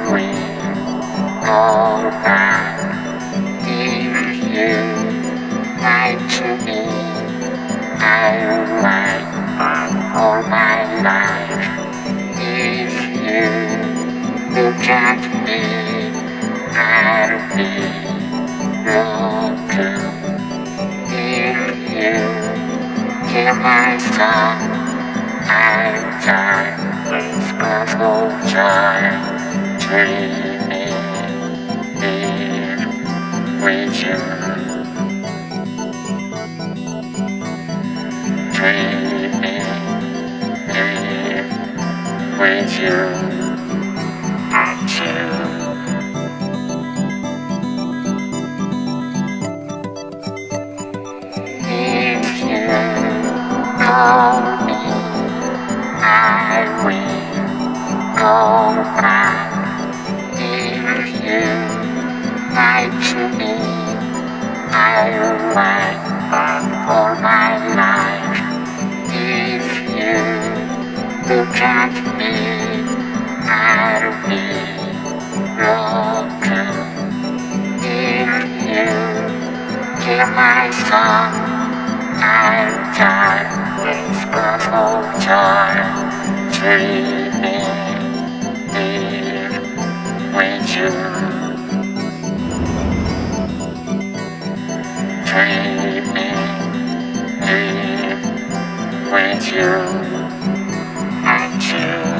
will go back if you lie to me. I'll write all my life if you look at me. I'll be broken if you hear my song. I'll die with possible joy, dreaming with you, dreaming with you and you. If you call me, I will go back. If you lie to me, I'll write all my life. If you look at me, I'll be broken. If you hear my song, I'll die with possible joy, dreaming with you, dreaming with you and you.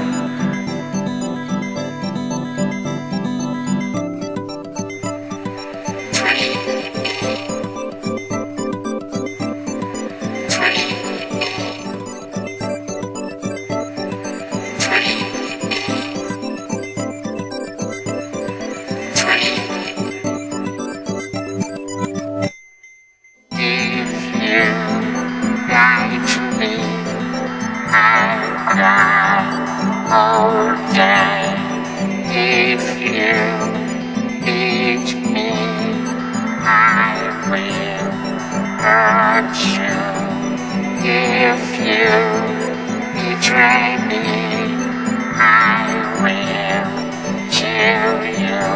All day, if you eat me, I will hurt you. If you betray me, I will kill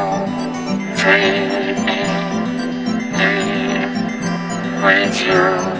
you. Dreaming with you.